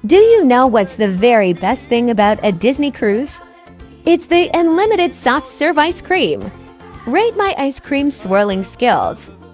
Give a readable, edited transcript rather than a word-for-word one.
Do you know what's the very best thing about a Disney cruise? It's the unlimited soft serve ice cream. Rate my ice cream swirling skills.